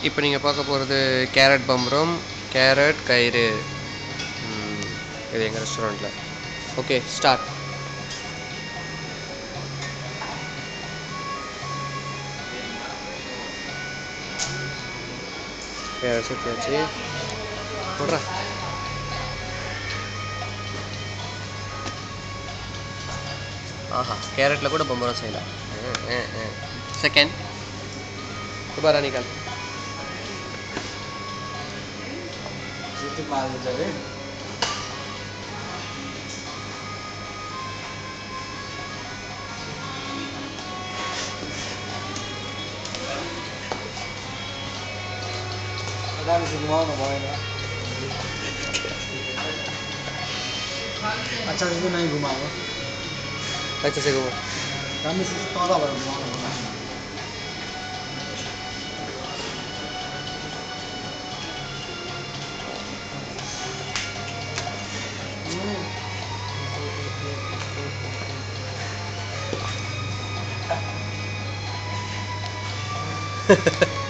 இப்போ நீங்கள் பார்க்க போகிறது கேரட் பம்பரம், கேரட் கயிறு. இது எங்கள் ரெஸ்டாரண்ட்டில். Okay, start. கேரட் சுற்றியாச்சு. போடுறா. ஆஹா, கேரட்டில் கூட பம்பரம் செய்யலாம். செகண்ட் துபாரா நிக்கால். अच्छा से नहीं घुमाओ, अच्छे से घूमो. कमी से तौला पर घुमाओ. Ha ha ha.